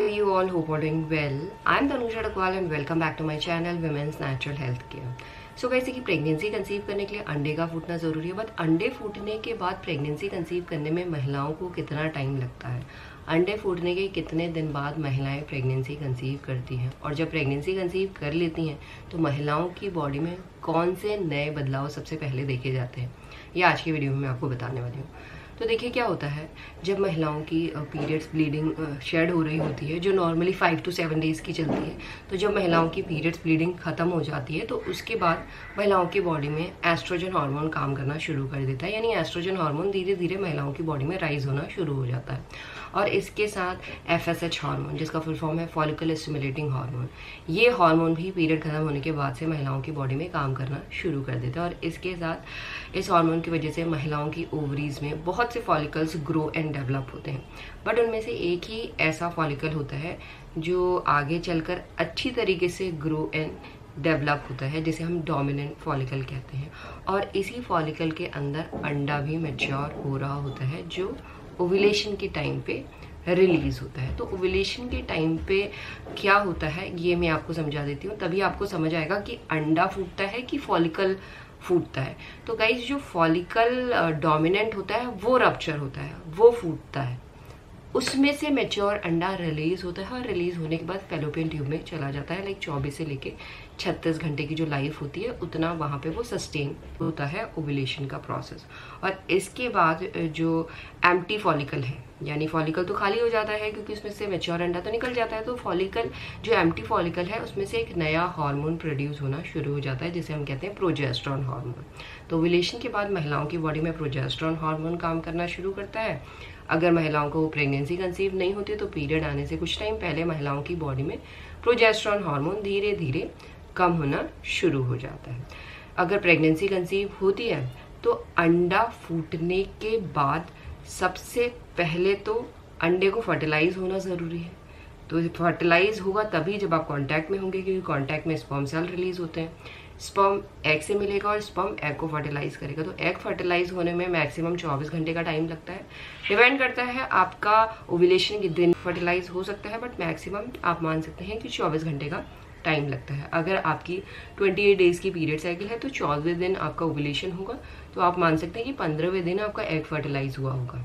you all? Hope you're doing well. I'm Tanusha Dakwal and welcome back to my channel Women's Natural Health Care. सो वैसे कि pregnancy conceive करने के लिए अंडे का फूटना ज़रूरी है, बट अंडे फूटने के बाद प्रेगनेंसी कंसीव करने में महिलाओं को कितना टाइम लगता है, अंडे फूटने के कितने दिन बाद महिलाएं प्रेगनेंसी कंसीव करती हैं, और जब प्रेगनेंसी कंसीव कर लेती हैं तो महिलाओं की बॉडी में कौन से नए बदलाव सबसे पहले देखे जाते हैं, ये आज की वीडियो में मैं आपको बताने वाली हूँ। तो देखिए क्या होता है, जब महिलाओं की पीरियड्स ब्लीडिंग शेड हो रही होती है, जो नॉर्मली 5 to 7 डेज़ की चलती है, तो जब महिलाओं की पीरियड्स ब्लीडिंग ख़त्म हो जाती है तो उसके बाद महिलाओं की बॉडी में एस्ट्रोजन हार्मोन काम करना शुरू कर देता है। यानी एस्ट्रोजन हार्मोन धीरे धीरे महिलाओं की बॉडी में राइज होना शुरू हो जाता है, और इसके साथ FSH हार्मोन, जिसका फुल फॉर्म है फॉलिकल स्टिमुलेटिंग हार्मोन, ये हार्मोन भी पीरियड खत्म होने के बाद से महिलाओं की बॉडी में काम करना शुरू कर देता है। और इसके साथ इस हार्मोन की वजह से महिलाओं की ओवरीज में बहुत से फॉलिकल्स ग्रो एंड डेवलप होते हैं, बट उनमें से एक ही ऐसा फॉलिकल होता है जो आगे चलकर अच्छी तरीके से ग्रो एंड डेवलप होता है, जिसे हम डोमिनेंट फॉलिकल कहते हैं। और इसी फॉलिकल के अंदर अंडा भी मैच्योर हो रहा होता है, जो ओव्यूलेशन के टाइम पे रिलीज होता है। तो ओव्यूलेशन के टाइम पे क्या होता है ये मैं आपको समझा देती हूँ, तभी आपको समझ आएगा कि अंडा फूटता है कि फॉलिकल फूटता है। तो गाइस, जो फॉलिकल डोमिनेंट होता है वो रप्चर होता है, वो फूटता है, उसमें से मैच्योर अंडा रिलीज होता है, और रिलीज होने के बाद फैलोपियन ट्यूब में चला जाता है। लाइक 24 से लेके 36 घंटे की जो लाइफ होती है उतना वहाँ पे वो सस्टेन होता है ओव्यूलेशन का प्रोसेस। और इसके बाद जो एम्प्टी फॉलिकल है, यानी फॉलिकल तो खाली हो जाता है क्योंकि उसमें से मैच्योर अंडा तो निकल जाता है, तो फॉलिकल जो एम्प्टी फॉलिकल है उसमें से एक नया हार्मोन प्रोड्यूस होना शुरू हो जाता है, जिसे हम कहते हैं प्रोजेस्टेरॉन हार्मोन। तो ओव्यूलेशन के बाद महिलाओं की बॉडी में प्रोजेस्टेरॉन हार्मोन काम करना शुरू करता है। अगर महिलाओं को प्रेगनेंसी कंसीव नहीं होती तो पीरियड आने से कुछ टाइम पहले महिलाओं की बॉडी में प्रोजेस्टेरॉन हार्मोन धीरे धीरे कम होना शुरू हो जाता है। अगर प्रेगनेंसी कंसीव होती है तो अंडा फूटने के बाद सबसे पहले तो अंडे को फर्टिलाइज होना ज़रूरी है। तो फर्टिलाइज होगा तभी जब आप कांटेक्ट में होंगे, क्योंकि कांटेक्ट में स्पर्म सेल रिलीज होते हैं। स्पर्म एग से मिलेगा और स्पर्म एग को फर्टिलाइज करेगा। तो एग फर्टिलाइज होने में मैक्सिमम 24 घंटे का टाइम लगता है। डिपेंड करता है आपका ओव्यूलेशन के दिन फर्टिलाइज हो सकता है, बट मैक्सिमम आप मान सकते हैं कि 24 घंटे का टाइम लगता है। अगर आपकी 28 डेज की पीरियड साइकिल है तो 14वें दिन आपका ओव्यूलेशन होगा, तो आप मान सकते हैं कि 15वें दिन आपका एग फर्टिलाइज हुआ होगा।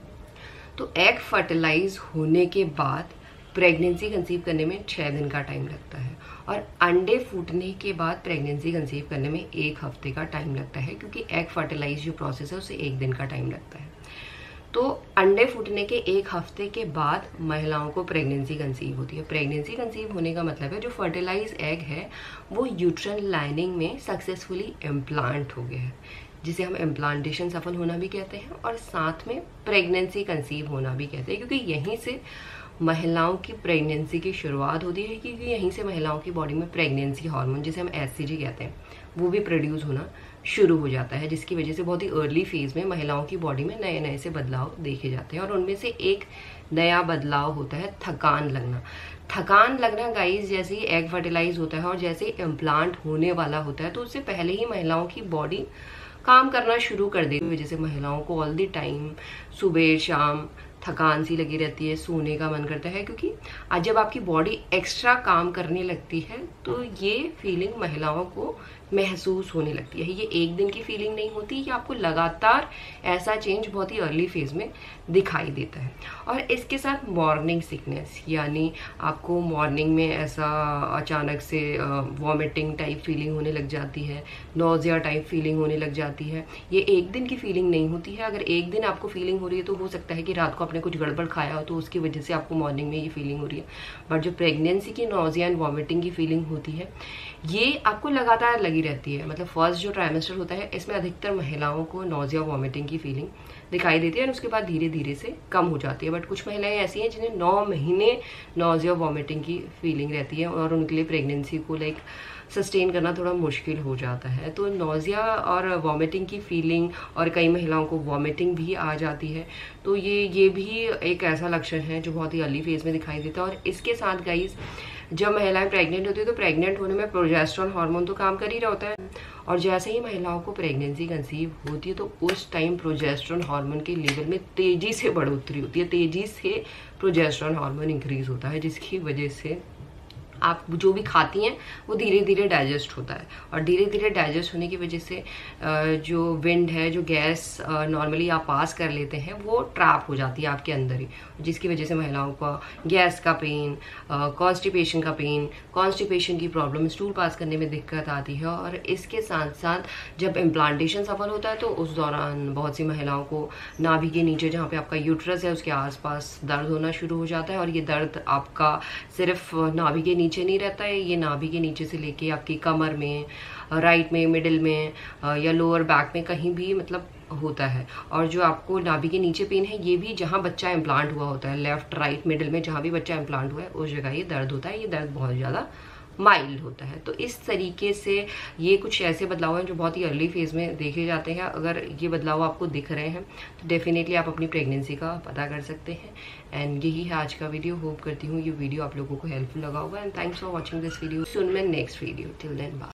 तो एग फर्टिलाइज होने के बाद प्रेगनेंसी कंसीव करने में 6 दिन का टाइम लगता है, और अंडे फूटने के बाद प्रेगनेंसी कंसीव करने में 1 हफ्ते का टाइम लगता है, क्योंकि एग फर्टिलाइज जो प्रोसेस है उसे 1 दिन का टाइम लगता है। तो अंडे फूटने के 1 हफ्ते के बाद महिलाओं को प्रेगनेंसी कंसीव होती है। प्रेगनेंसी कंसीव होने का मतलब है जो फर्टिलाइज एग है वो यूट्राइन लाइनिंग में सक्सेसफुली इम्प्लांट हो गया है, जिसे हम इम्प्लांटेशन सफल होना भी कहते हैं, और साथ में प्रेगनेंसी कंसीव होना भी कहते हैं, क्योंकि यहीं से महिलाओं की प्रेगनेंसी की शुरुआत होती है, क्योंकि यहीं से महिलाओं की बॉडी में प्रेगनेंसी हार्मोन, जिसे हम HCG कहते हैं, वो भी प्रोड्यूस होना शुरू हो जाता है, जिसकी वजह से बहुत ही अर्ली फेज में महिलाओं की बॉडी में नए नए से बदलाव देखे जाते हैं। और उनमें से एक नया बदलाव होता है थकान लगना। थकान लगना गाइस, जैसे ही एग फर्टिलाइज होता है और जैसे ही इम्प्लांट होने वाला होता है तो उससे पहले ही महिलाओं की बॉडी काम करना शुरू कर देती है, वजह से महिलाओं को ऑल द टाइम सुबह शाम थकान सी लगी रहती है, सोने का मन करता है, क्योंकि आज जब आपकी बॉडी एक्स्ट्रा काम करने लगती है तो ये फीलिंग महिलाओं को महसूस होने लगती है। ये एक दिन की फीलिंग नहीं होती, ये आपको लगातार ऐसा चेंज बहुत ही अर्ली फेज में दिखाई देता है। और इसके साथ मॉर्निंग सिकनेस, यानी आपको मॉर्निंग में ऐसा अचानक से वॉमिटिंग टाइप फीलिंग होने लग जाती है, नोजिया टाइप फीलिंग होने लग जाती है। ये एक दिन की फीलिंग नहीं होती है। अगर एक दिन आपको फीलिंग हो रही है तो हो सकता है कि रात को आपने कुछ गड़बड़ खाया हो, तो उसकी वजह से आपको मॉर्निंग में ये फीलिंग हो रही है। बट जो प्रेगनेंसी की नोजिया एंड वॉमिटिंग की फीलिंग होती है ये आपको लगातार लगी रहती है। मतलब फर्स्ट जो ट्राइमेस्टर होता है इसमें अधिकतर महिलाओं को नोजिया वॉमिटिंग की फीलिंग दिखाई देती है, और उसके बाद धीरे धीरे से कम हो जाती है। बट कुछ महिलाएं ऐसी हैं जिन्हें 9 महीने नोजिया वॉमिटिंग की फीलिंग रहती है, और उनके लिए प्रेगनेंसी को सस्टेन करना थोड़ा मुश्किल हो जाता है। तो नोजिया और वॉमिटिंग की फीलिंग, और कई महिलाओं को वॉमिटिंग भी आ जाती है, तो ये भी एक ऐसा लक्षण है जो बहुत ही अर्ली फेज में दिखाई देता है। और इसके साथ गाइस, जब महिलाएं प्रेग्नेंट होती है तो प्रेग्नेंट होने में प्रोजेस्टेरॉन हार्मोन तो काम कर ही रहा होता है, और जैसे ही महिलाओं को प्रेगनेंसी कंसीव होती है तो उस टाइम प्रोजेस्टेरोन हार्मोन के लेवल में तेजी से बढ़ोतरी होती है, तेजी से प्रोजेस्टेरोन हार्मोन इंक्रीज होता है, जिसकी वजह से आप जो भी खाती हैं वो धीरे धीरे डाइजेस्ट होता है। और धीरे धीरे डाइजेस्ट होने की वजह से जो विंड है, जो गैस नॉर्मली आप पास कर लेते हैं, वो ट्रैप हो जाती है आपके अंदर ही, जिसकी वजह से महिलाओं का गैस का पेन, कॉन्स्टिपेशन का पेन, कॉन्स्टिपेशन की प्रॉब्लम, स्टूल पास करने में दिक्कत आती है। और इसके साथ साथ जब इम्प्लांटेशन सफल होता है तो उस दौरान बहुत सी महिलाओं को नाभि के नीचे, जहाँ पे आपका यूट्रस है, उसके आसपास दर्द होना शुरू हो जाता है। और ये दर्द आपका सिर्फ नाभि के नीचे नहीं रहता है, ये नाभि के नीचे से लेके आपकी कमर में, राइट में, मिडिल में या लोअर बैक में कहीं भी मतलब होता है। और जो आपको नाभि के नीचे पेन है, ये भी जहाँ बच्चा इम्प्लांट हुआ होता है, लेफ्ट राइट मिडिल में जहाँ भी बच्चा इम्प्लांट हुआ है उस जगह ये दर्द होता है। ये दर्द बहुत ज़्यादा माइल्ड होता है। तो इस तरीके से ये कुछ ऐसे बदलाव हैं जो बहुत ही अर्ली फेज में देखे जाते हैं। अगर ये बदलाव आपको दिख रहे हैं तो डेफिनेटली आप अपनी प्रेगनेंसी का पता कर सकते हैं। एंड यही है आज का वीडियो। होप करती हूँ ये वीडियो आप लोगों को हेल्पफुल लगा होगा। And thanks for watching this video. सुन मैं next video. Till then bye.